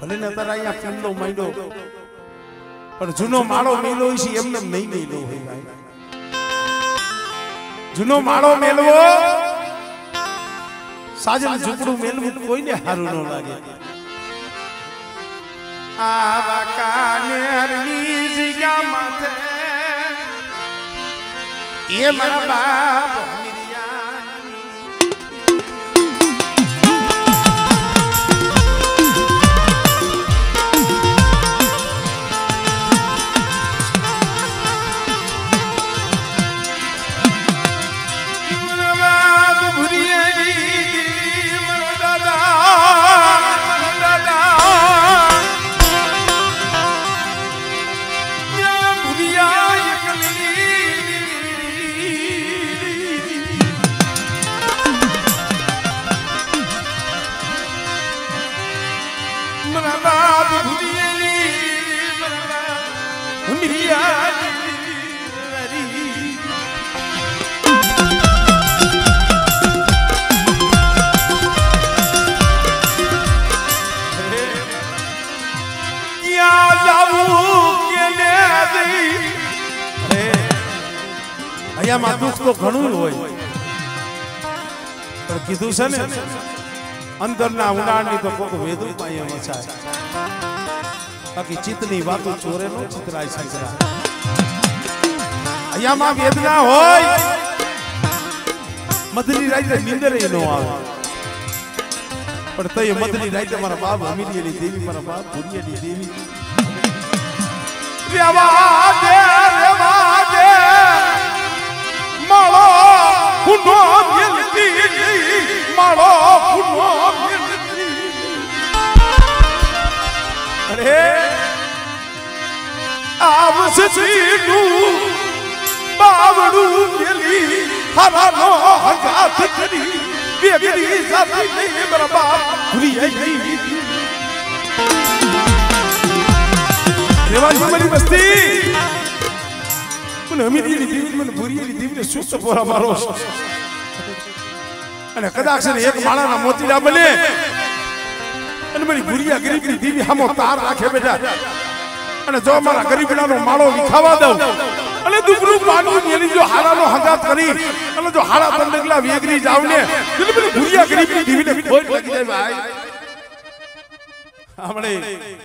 ભલે ને તારા અહીંયા ફીમનો માંડો પણ જૂનો માળો મેલો છે એમને નહીં મેલો હોય ભાઈ જૂનો માળો મેલવો સાજન ઝૂપડું મેલવું કોઈને હારું ન લાગે આવા કાનેરની જગ્યા માથે એ મારા બાપ માં દુઃખ તો ઘણું હોય પણ કીધું છે ને અંદરના ઉડાણની તો કોક વેદું પાયે મચાય બાકી ચિત્તની વાતો ચોરે નો ચિતરાય સંકરા અહીંયામાં વેદના હોય મધની રાતે નીંદર એ નો આવે પણ તય મધની રાતે મારા બાપ હમીરીની દેવી મારા બાપ ભુરિયાની દેવી રેવા દે માળો પુનો મિલતી માળો પુનો મિલતી અરે આવસતીનું બાવડું મેલી હરાનો હગાત કરી બેગરી સાથી નહીં બરાબર ભૂલી ગઈ રેવાજી મારી મસ્તી હમીરીની દેવી મને ભુરિયાની દેવીને સુસ્ત પોરા મારો અને કદાચ એક માળાના મોતીડા બને અને મારી ભુરિયા ગરીબની દેવી હામો તાર રાખે બેટા અને જો મારા ગરીબડાનો માળો વિખાવા દઉં અને દુબરું પાનું મેલી જો હારાનો હંગાત કરી અને જો હારા તંડગલા વેગરી જાવ ને એટલે મારી ભુરિયા ગરીબની દેવીને ખોટ લાગી જાય ભાઈ આપણે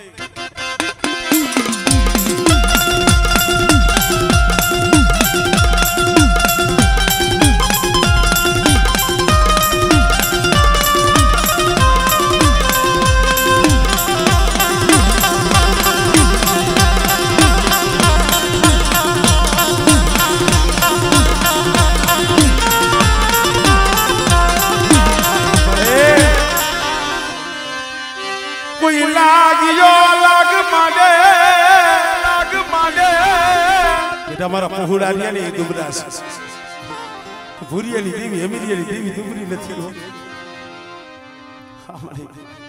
हमारा पहुड़ानिया ने दुबरा से भूरियाली देवी हमीरियाली देवी दुबरी નથી હો हमारे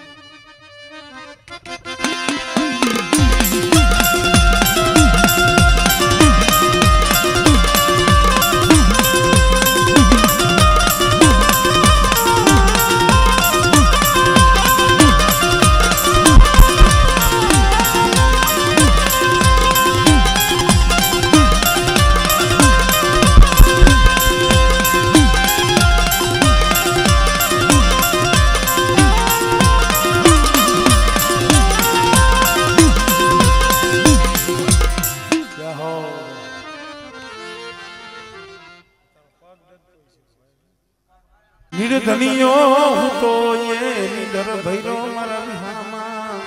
धनियो तो ये निडर भैरो मारा विहामा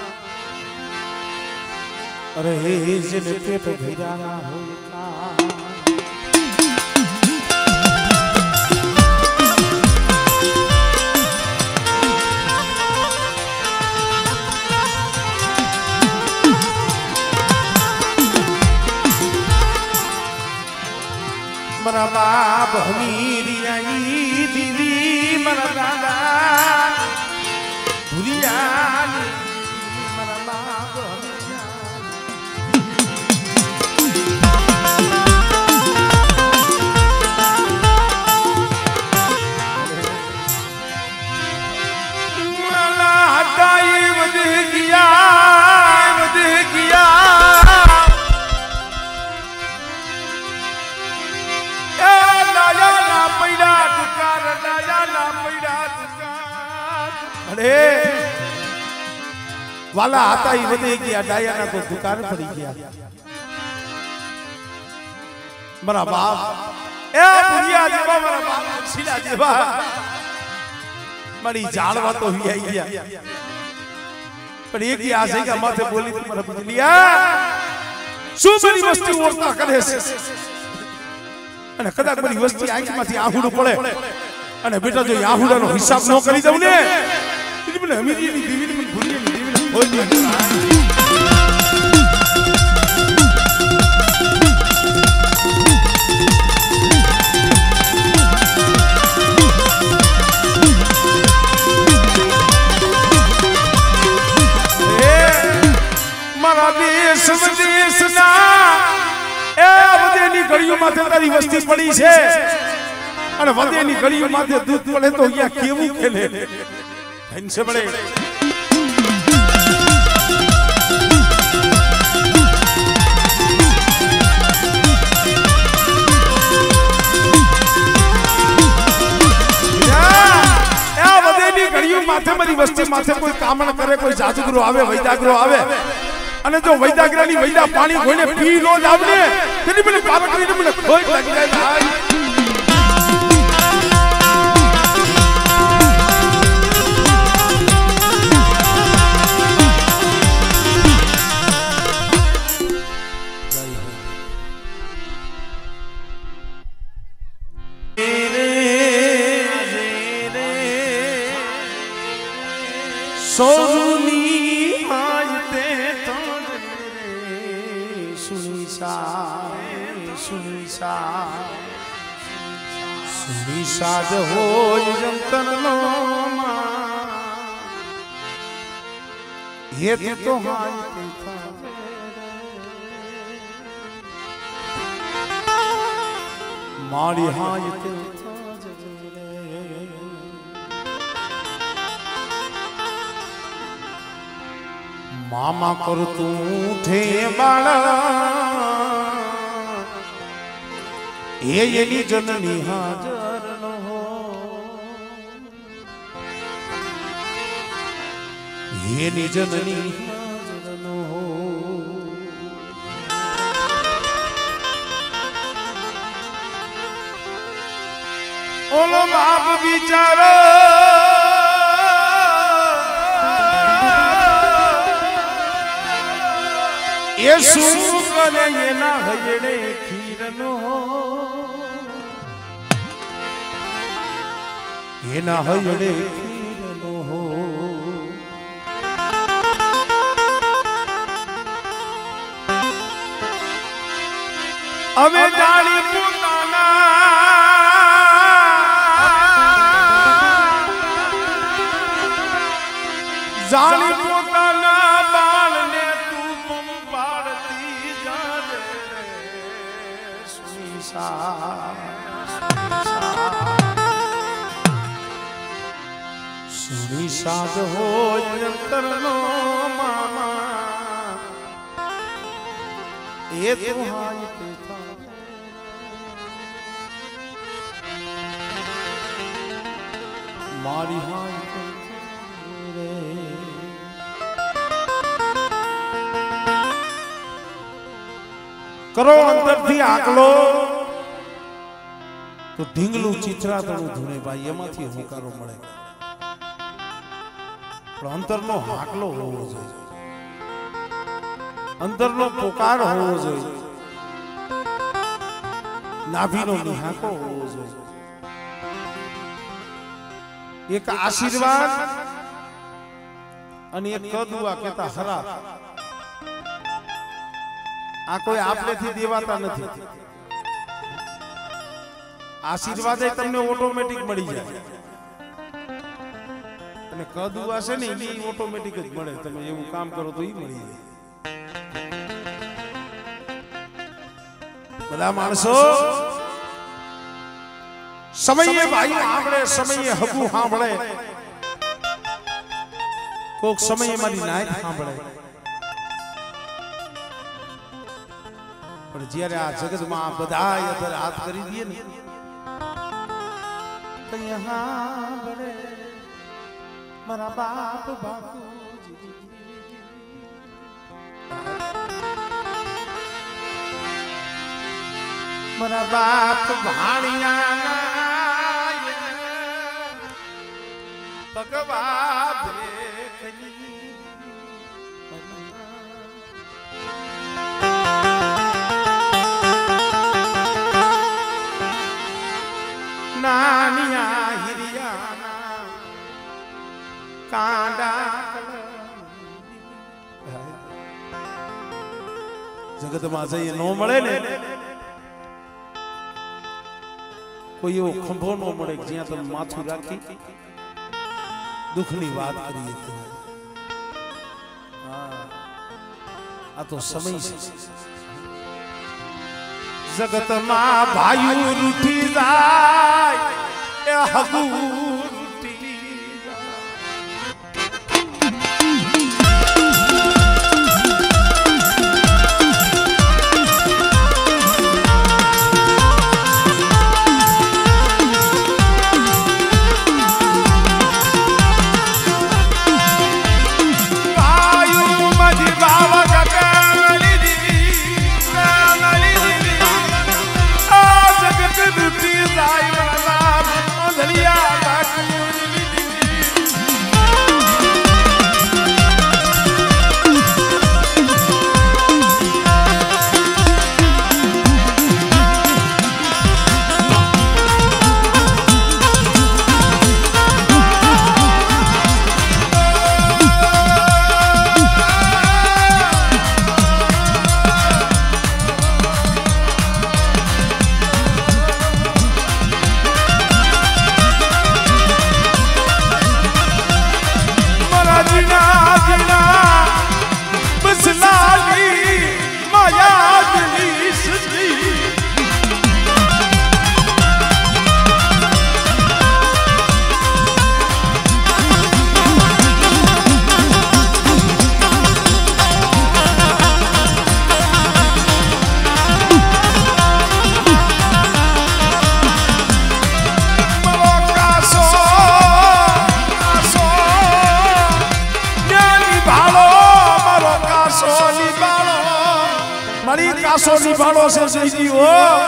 अरे जिन पेट भैरा ना होता मरा बाप हमीरी आई दीदी मरा दादा भूलियाली मरा बाप मला हटाई वजह दिया वाला आता ही वधे गया डाया ना तो दुकान पड़ी गया मारा बाप ए बुढ़िया जेवा मारा बाप सीधा जेवा मारी जालवा तो ही आई गया पर एक ही आसे का माथे बोली तुम्हारा बुझलिया सुमरी वस्ती ओरता करे से અને કદાચ બધી વસ્તી આંખમાંથી આહુડું પડે અને બેટા જો આહુડાનો હિસાબ ન કરી દઉં ને એટલે મને હમીરીની દીવીની મને ભૂલીની દીવીને ખોલી મારા દેશ વિદેશના ए वदेनी गळियों माथे तारी वस्ती पड़ी छे अने वदेनी गळियों माथे दूध पड़े तो या केवू खेले इनसे बड़े या वदेनी गळियों माथे मरी वस्ती माथे कोई काम न करे कोई जादूगरो आवे वैदागरो आवे અને જો વૈદાગરાની વૈદા પાણી કોઈને પી નો જાવને તેની મને પારકરીને મને ખોટ લાગી જાય ભાઈ સોની सुनिसाद हो जंतन नो ये तो मारी हाय मामा कर तू थे बाला ये जननी हाजर न हो ये जननी हाजर न हो ओलो बाप बिचारो ये सुन करे ये ना हजड़े खीर न हो ये ना हजड़े खीर न हो अबे जानी पुताना जानी पुताना बाल ने तू पाड़ती जा रे सुनीसा सुनिसाद हो अंतर नो मामा ये तो हाय था मारी हाय रे करो अंदर थी आकलो तो ढींगलू चित्रा तणु धुणे भाई एमांथी होकारो मळे अंतरनो हाकलो होवो जोईए अंतरनो पोकार होवो जोईए नाभीनो निहाको होवो जोईए एक आशीर्वाद અને એક કદુઆ કહેતા હરા આ કોઈ આપલેથી દેવાતા નથી આશીર્વાદ તમને ઓટોમેટિક મળી જાય અને કદુઆ છે ને એ ઓટોમેટિક જ મળે તમે એવું કામ કરો તો ઈ મળી જાય બધા માણસો સમયે ભાઈ સાંભળે સમયે હગુ સાંભળે કોક સમયે મારી નાયક સાંભળે પણ જ્યારે આ જગતમાં બધા અધર હાથ કરી દઈએ ને તો यहाँ बड़े मारा बाप बापूजी મારા બાપ ભાણિયા ભગવા ભેખની નાનિયા હિરિયાના કાંડા જગતમાં જઈએ નો મળે ને કોઈ એવો ખંભો નો મળે જ્યાં તમે માથું રાખી દુઃખની વાત કરીએ તો આ તો સમય છે જગતમાં ભાઈઓ રૂઠી જાય એ હગુ રૂઠી કાસો નિભાળો છે સૈદીઓ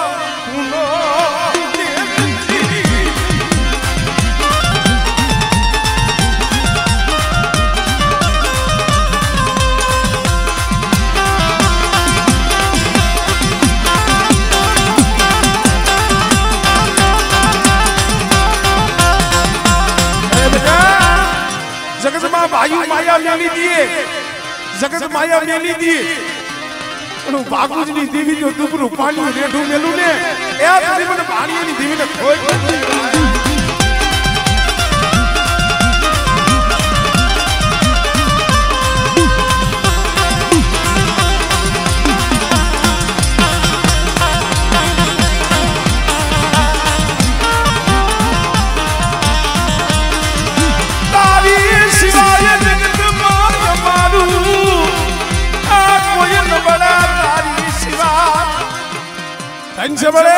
जगत में भाई माया मेली दिए जगत माया मेली दिए बागुजनी देवी जो दुबरू पानी रेठू मेलू ने ए तारी मन पानी ની દેવી ને કોઈ તારી સિવાય જગત માં મારું આ કોઈ ન બડા कंचे बड़े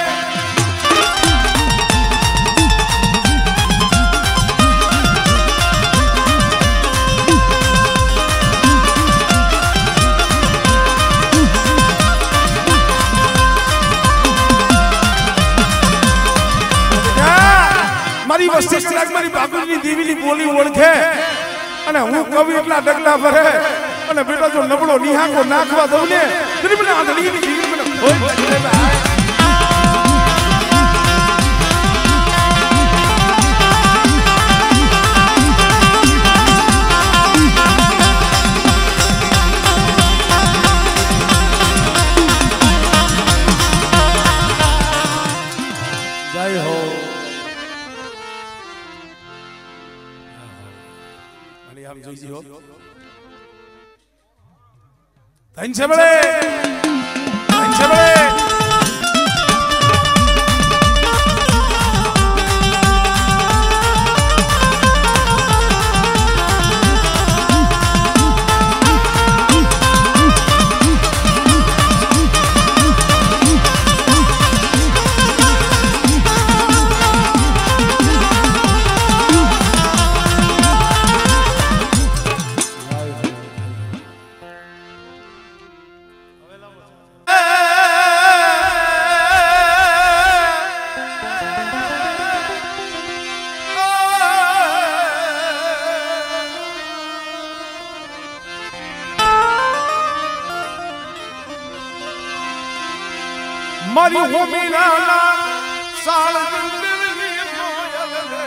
मारी वस्ती स्ट्राइक मारी बाबूजी देवीनी बोली ओळखे અને હું કવિ એટલા ડગલા ભરે અને બેટા જો નબળો નિહાકો નાખવા દઉં ને તરી મને આંધળીની જીવી મને કોઈ ચડે ભાઈ જય હો हम જોઈજી હો ધન છે બળે ધન છે બળે મારી હોમીના સાળ જંગલની મોયલ રે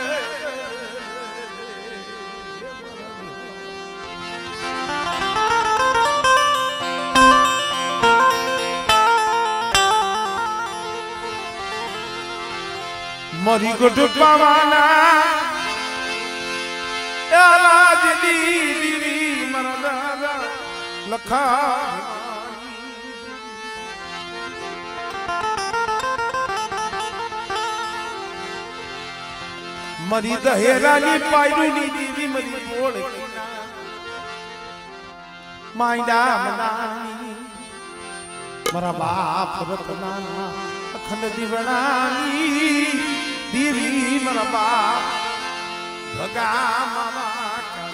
મારી ગોટ પાવાના આલાજ દીવી મારા દાદા લખા मरी दहेरानी पायरूनी दीवी मरी बोल माइंडा मनानी मरा बाप रतनाना अखंड दीवनानी दीवी मरा बाप भगा मामा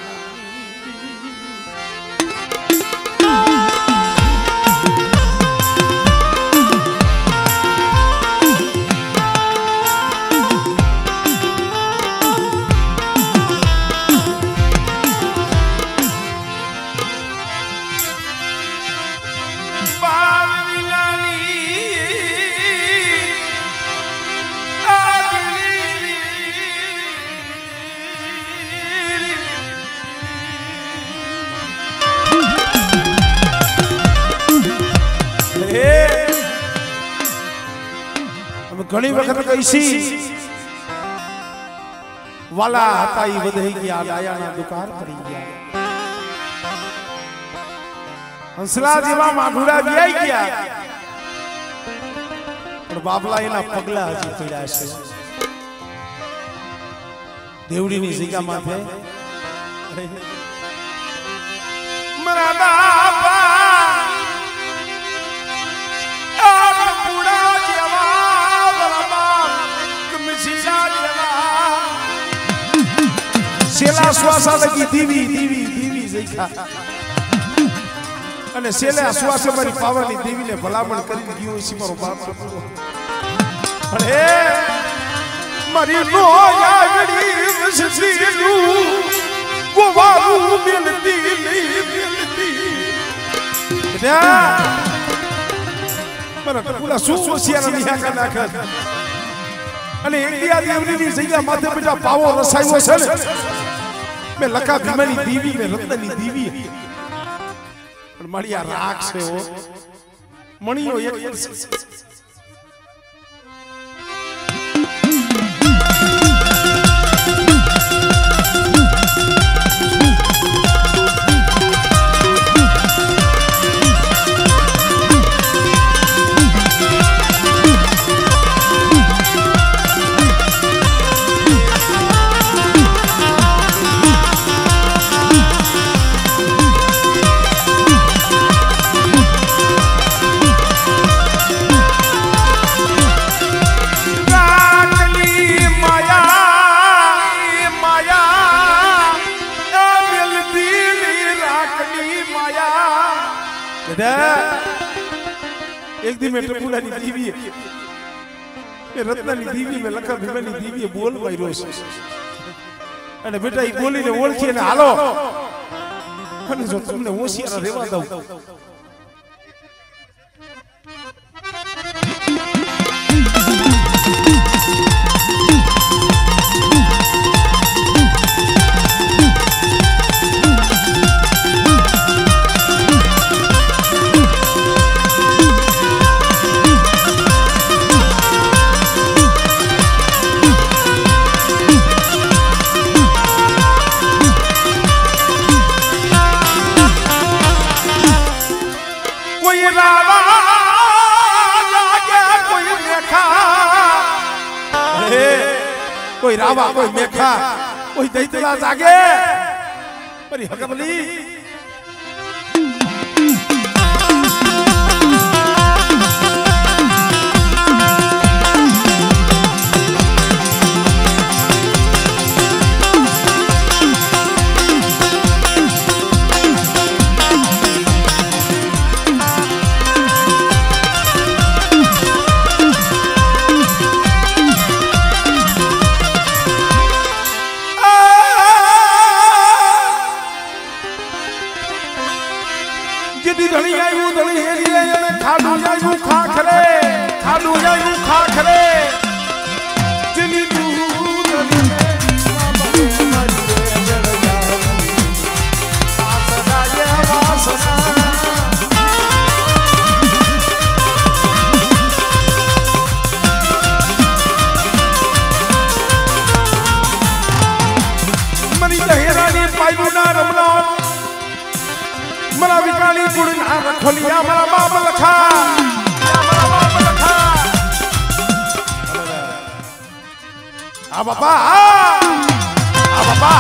घणी वक्त कैसी वाला हताई वधई गया लायाना दुकार पड़ी गया हंसला जेवा माघुड़ा व्याई गया और बाबला एना पगला हजी पड्या छे देवड़ी ની જગ્યા માથે મારા બાપા આ બુડા જેવા सेला श्वासा लगी दीवी दीवी दीवी जैखा અને સેલા શ્વાસે મારી પાવરની દેવીને ભલામણ કરી ગયો છે મારો બાપ અરે મારી નો આગડી વસસીલું ગોવાળું મિલતી મિલતી મારા ટકુલા સુસિયાના નિહાકા નાખા અને ઇન્ડિયા દેવની જગ્યા માથે બેટા પાવો રસાયો છે ને મે લખા ભીમની દીવી મે રત્નની દીવી પણ મારી આ રાખ છે ઓ મણીઓ એક एक दिन में टपुला नी दीवी ये रत्ना नी दीवी में लखा भीमनी दीवी बोल मार्यो છે અને બેટા ઈ બોલીને ઓળખી અને હાલો અને જો તમને હોશિયાર રહેવા દઉં कोई रावा कोई मेखा कोई दैतला जागे पर हकमली धनी आयु धनी हेरिए खाडू आयु खाखरे खालू जायू खाखरे जिनी दूध मरी दहेरानी पायलूना रमना मरा विकाली गुड़ना रखोलिया मरा बाप लखा आ बाबा आ बाबा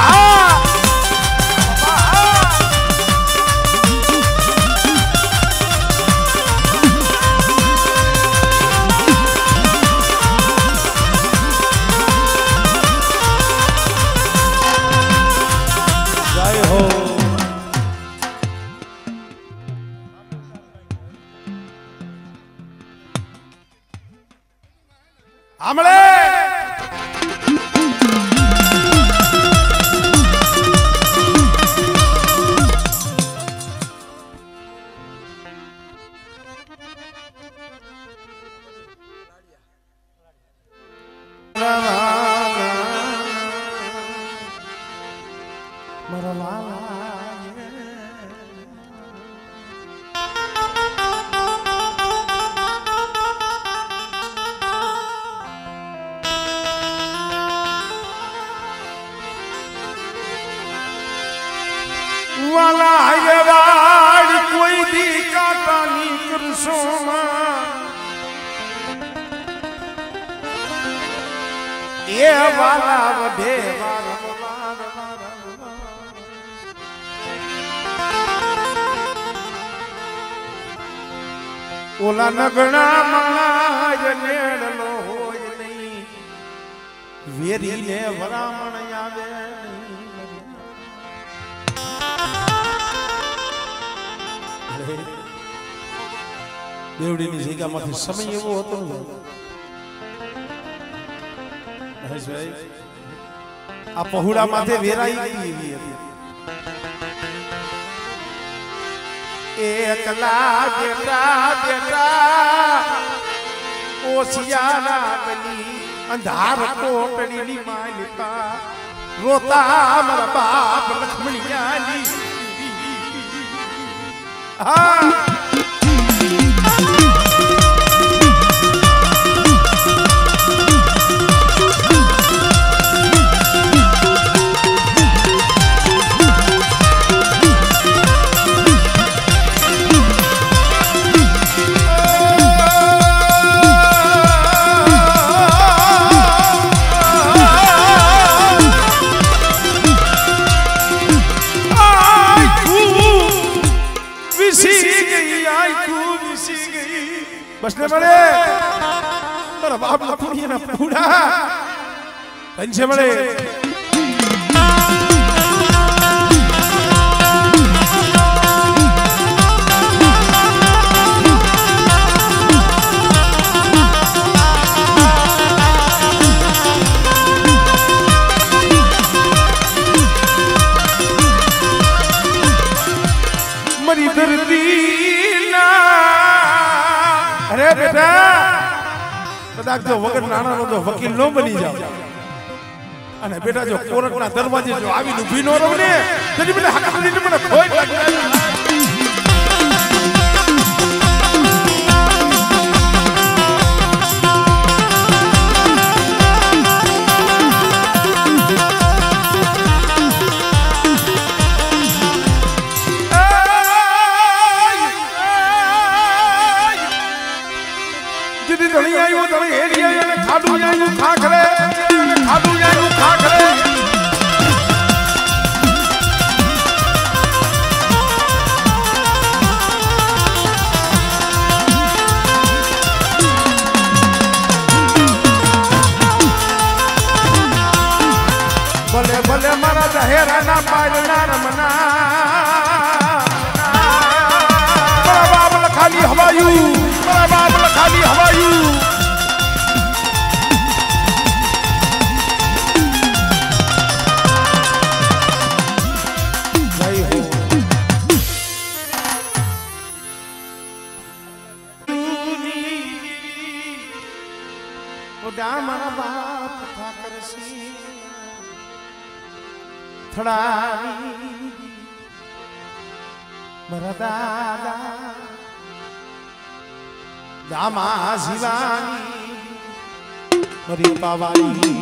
जय हो हमले वाला है वाड़ कोई दी काटा नी कुरसोमा ये वाला वधे ओला नगना माज नेड़लो होय नहीं वेरी ने वरामण आवे देवड़ी जगह में समय एवं होतो महेशभाई आ पहुड़ा माथे वेराई गई एकला बेटा बेटा ओसियारा बनी अंधार कोटड़ी नी मालिका रोता मरा बाप लक्ष्मणिया नी हाँ बसने बड़े मेरा बाप लखुनी ना पूरा कंचे बड़े मरी दर्दी अरे बेटा कदाच जो वगैरह नाना नो जो वकील नो बनी जाओ अने बेटा जो कोर्ट ना दरवाजे जो आवी ऊभी नो रहो ने तेरी મને હક નથી મને કોઈ લાગે खालू जायू खाखरे खालू जायू खाखरे भले भले मारा दहेरा ना पायलना रमना मारा बाबल खाली हवायू मारा बाबल खाली हवायू મારા બાપ ઠાકરસી થડાવી મારા દાદા દામા શિવાની મરી પાવાની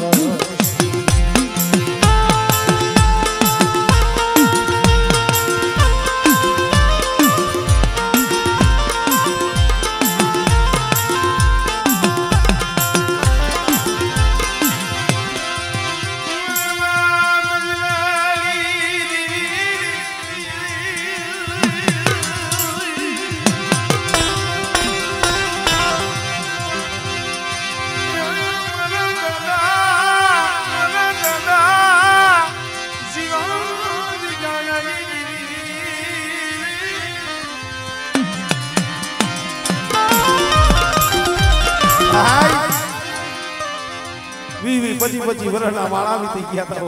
પછી વરના વાળા વી થઈ ગયા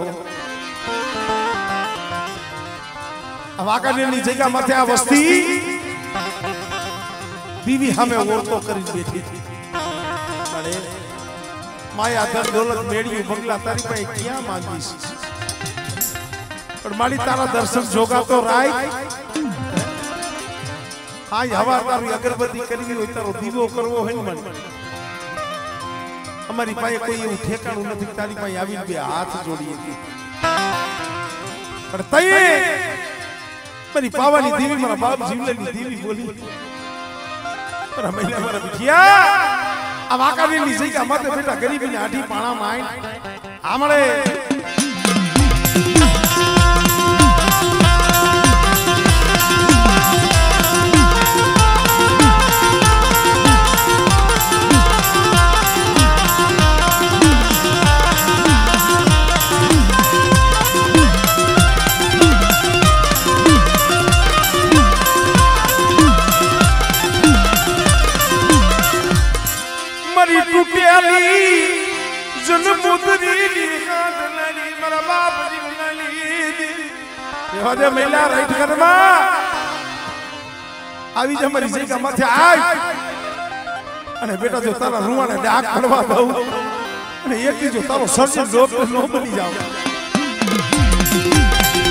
તા વાકાનેરની જગ્યા માથે આ વસ્તી બીવી સામે ઓરતો કરી બેઠી હતી અરે માયા ધન દોલત મેળ્યું બંગલા તારી પાસે ક્યાં માંગીશ પણ મારી તારા દર્શન જોગા તો રાય હા હવા તારી અગરબત્તી કરવી હોય તારો દીવો કરવો હોય ને મને અમારી પાસે કોઈ એવું ઠેકાણું નથી તારી પાસે આવીને બે હાથ જોડીએ પણ તઈએ મારી પાવાની દેવી મારા બાપ જીવલેની દેવી બોલી મારા મહિલા મારા વિજયા આ વાકાનેરની જગ્યા માથે બેટા ગરીબીને આઠી પાણા માં આમળે મહિલા રાઈટ ઘરમાં આવી જ અમારી જગ્યા માથે આય અને બેટા જો તારા રૂવાને ડાક કરવા દઉં અને એક જો તારો સર્જન ડોક્ટર નો બની જાવ